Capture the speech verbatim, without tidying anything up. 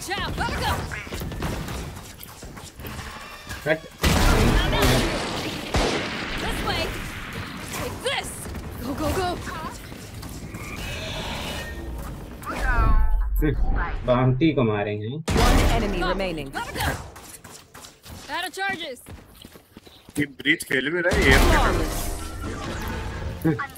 Watch out! Gotta go! Cut. This way! Take this! Go, go, go! Bounty को मारेंगे। One enemy remaining. Gotta go! Out of charges! ये breach खेल भी रहा है ये।